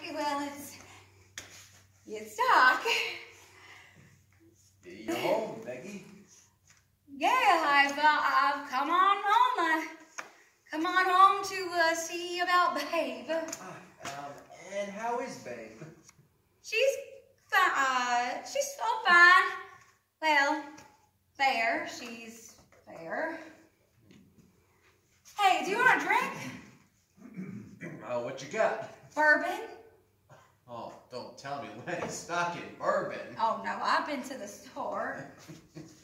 Well, it's dark. You're home, Becky. Yeah, I've come on home. Come on home to see about Babe. And how is Babe? She's fine. She's still fine. Well, fair. She's fair. Hey, do you want a drink? What you got? Bourbon? Oh, don't tell me Lenny's stocking bourbon. Oh no, I've been to the store.